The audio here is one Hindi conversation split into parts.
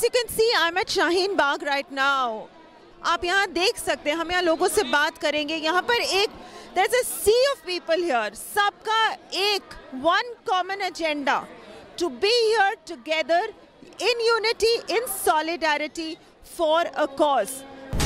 you can see, I'm at Shaheen Bagh right now. आप यहाँ देख सकते हैं, हम यहाँ लोगों से बात करेंगे. यहाँ पर एक there's a sea of people here. सबका एक one common agenda to be here together in unity, in solidarity for a cause.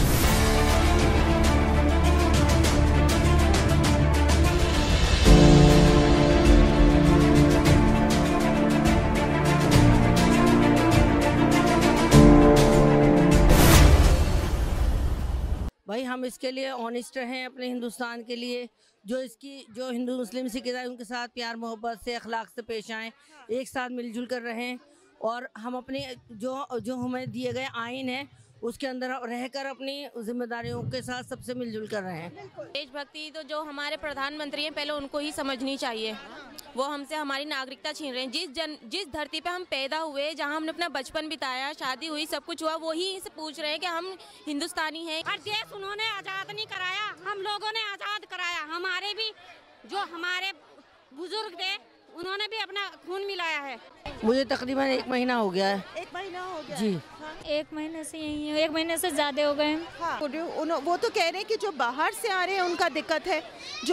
भाई हम इसके लिए ऑनेस्ट हैं अपने हिंदुस्तान के लिए, जो हिंदू मुस्लिम सिख ईसाई उनके साथ प्यार मोहब्बत से अखलाक से पेश आएँ, एक साथ मिलजुल कर रहें और हम अपने जो हमें दिए गए आइन है उसके अंदर रहकर अपनी जिम्मेदारियों के साथ सबसे मिलजुल कर रहे हैं. देशभक्ति तो जो हमारे प्रधानमंत्री हैं पहले उनको ही समझनी चाहिए. वो हमसे हमारी नागरिकता छीन रहे हैं. जिस धरती पे हम पैदा हुए, जहां हमने अपना बचपन बिताया, शादी हुई, सब कुछ हुआ, वही से पूछ रहे हैं कि हम हिंदुस्तानी हैं. हर देश उन्होंने आज़ाद नहीं कराया, हम लोगों ने आज़ाद कराया. हमारे भी जो हमारे बुजुर्ग थे उन्होंने भी अपना खून मिलाया है. मुझे तकरीबन 1 महीना हो गया है. 1 महीना हो गया जी. 1 महीने से यही है, 1 महीने से ज़्यादा हो गए हैं. हाँ. वो तो कह रहे हैं कि जो बाहर से आ रहे हैं उनका दिक्कत है.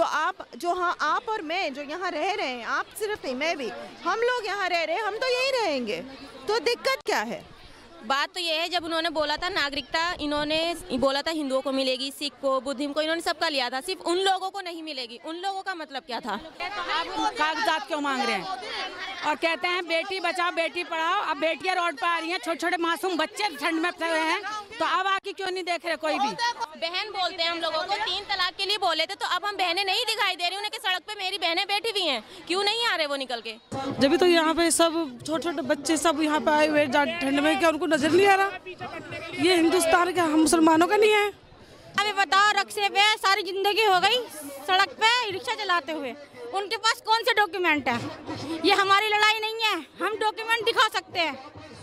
आप और मैं जो यहाँ रह रहे हैं, आप सिर्फ नहीं, मैं भी, हम लोग यहाँ रह रहे हैं, हम तो यहीं रहेंगे. तो दिक्कत क्या है? बात तो ये है, जब उन्होंने बोला था नागरिकता, इन्होंने बोला था हिंदुओं को मिलेगी, सिख को, बुद्धिम को, इन्होंने सबका लिया था, सिर्फ उन लोगों को नहीं मिलेगी. उन लोगों का मतलब क्या था? अब कागजात क्यों मांग रहे हैं और कहते हैं बेटी बचाओ बेटी पढ़ाओ. अब बेटियां रोड पर आ रही हैं, छोटे छोटे मासूम बच्चे ठंड में फंसे हैं, तो अब आके क्यों नहीं देख रहे कोई भी? बहन बोलते हैं हम लोगों को, 3 तलाक के लिए बोले थे, तो अब हम बहनें नहीं दिखाई दे रही उन्हें कि सड़क पे मेरी बहनें बैठी हुई हैं, क्यों नहीं आ रहे वो निकल के? जब तो यहाँ पे सब छोटे छोटे बच्चे सब यहाँ पे आए हुए ठंड में, क्या उनको नजर नहीं आ रहा? ये हिंदुस्तान का, हम मुसलमानों का नहीं है? अभी बताओ, रक्शे पे सारी जिंदगी हो गई, सड़क पे रिक्शा चलाते हुए. उनके पास कौन से डॉक्यूमेंट है? ये हमारी लड़ाई नहीं है. हम डॉक्यूमेंट दिखा सकते हैं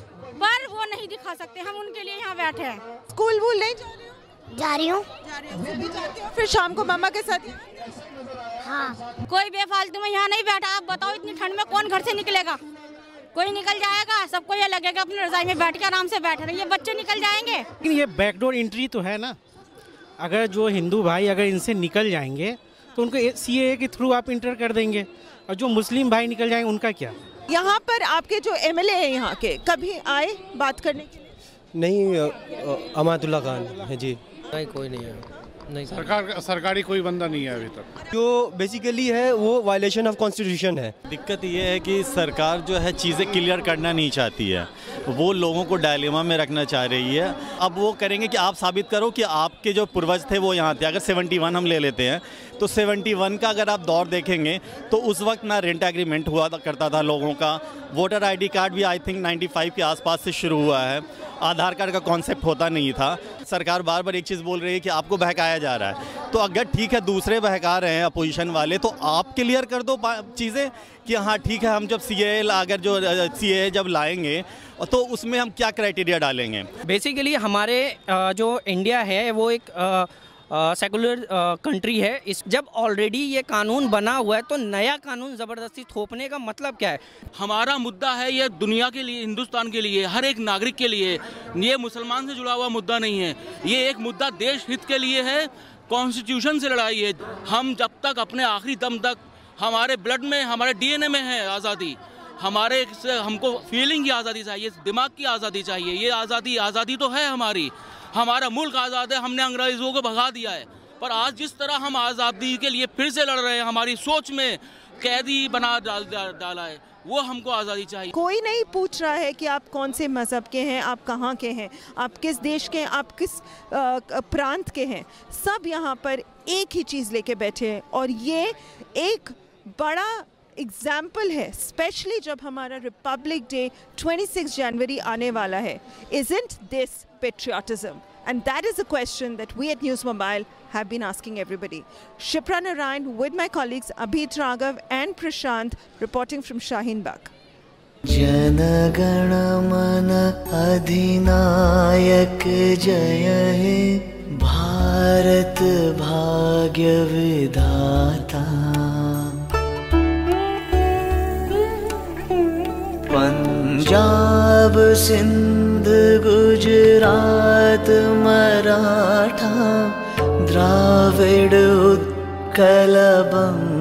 पर वो नहीं दिखा सकते. हम उनके लिए यहाँ बैठे हैं. स्कूल वूल नहीं जा रही हो? जा रही हूँ. फिर शाम को मामा के साथ? हाँ. कोई बेफालतू में यहाँ नहीं बैठा. आप बताओ, इतनी ठंड में कौन घर से निकलेगा? कोई निकल जाएगा. सबको ये लगेगा अपनी रजाई में बैठ के आराम से बैठ रहे. ये बच्चे निकल जाएंगे. लेकिन ये बैकडोर एंट्री तो है ना. अगर जो हिंदू भाई अगर इनसे निकल जाएंगे तो उनको सीएए के थ्रू आप इंटर कर देंगे, और जो मुस्लिम भाई निकल जाएंगे उनका क्या? यहाँ पर आपके जो एमएलए हैं यहाँ के, कभी आए बात करने के लिए? नहीं, अमातुल्ला खान है जी. नहीं, कोई नहीं है. नहीं, सरकारी कोई बंदा नहीं है अभी तक. जो बेसिकली है वो वायलेशन ऑफ कॉन्स्टिट्यूशन है. दिक्कत ये है कि सरकार जो है चीज़ें क्लियर करना नहीं चाहती है, वो लोगों को डायलेमा में रखना चाह रही है. अब वो करेंगे कि आप साबित करो कि आपके जो पूर्वज थे वो यहाँ थे. अगर 71 हम ले लेते हैं तो 71 का अगर आप दौर देखेंगे तो उस वक्त ना रेंट एग्रीमेंट हुआ करता था लोगों का. वोटर आईडी कार्ड भी आई थिंक 95 के आसपास से शुरू हुआ है. आधार कार्ड का कॉन्सेप्ट होता नहीं था. सरकार बार बार एक चीज़ बोल रही है कि आपको बहकाया जा रहा है. तो अगर ठीक है दूसरे बहका रहे हैं अपोजिशन वाले, तो आप क्लियर कर दो चीज़ें कि हाँ ठीक है, हम जब सीएए जब लाएंगे तो उसमें हम क्या क्राइटेरिया डालेंगे. बेसिकली हमारे जो इंडिया है वो एक सेकुलर कंट्री है. जब ऑलरेडी ये कानून बना हुआ है तो नया कानून ज़बरदस्ती थोपने का मतलब क्या है? हमारा मुद्दा है ये दुनिया के लिए, हिंदुस्तान के लिए, हर एक नागरिक के लिए. ये मुसलमान से जुड़ा हुआ मुद्दा नहीं है. ये एक मुद्दा देश हित के लिए है. कॉन्स्टिट्यूशन से लड़ाई है. हम जब तक अपने आखिरी दम तक, हमारे ब्लड में, हमारे डीएनए में है आज़ादी. हमको फीलिंग की आज़ादी चाहिए, दिमाग की आज़ादी चाहिए. ये आज़ादी तो है हमारी. हमारा मुल्क आज़ाद है. हमने अंग्रेज़ों को भगा दिया है, पर आज जिस तरह हम आज़ादी के लिए फिर से लड़ रहे हैं, हमारी सोच में कैदी बना डाला है, वो हमको आज़ादी चाहिए. कोई नहीं पूछ रहा है कि आप कौन से मज़हब के हैं, आप कहाँ के हैं, आप किस देश के हैं, आप किस प्रांत के हैं. सब यहाँ पर एक ही चीज़ लेके बैठे हैं, और ये एक बड़ा एग्जाम्पल है, स्पेशली जब हमारा रिपब्लिक डे 26 जनवरी आने वाला है. Isn't this patriotism? And that is a question that we at News Mobile have been asking everybody. Shipra Narayan with my colleagues Abhit Raghav and Prashant reporting from Shaheen Bagh. Jana Gana मन अधिनायक जय हे, भारत भाग्य विधाता. पंजाब सिंध गुजरात मराठा द्राविड उत्कल बंग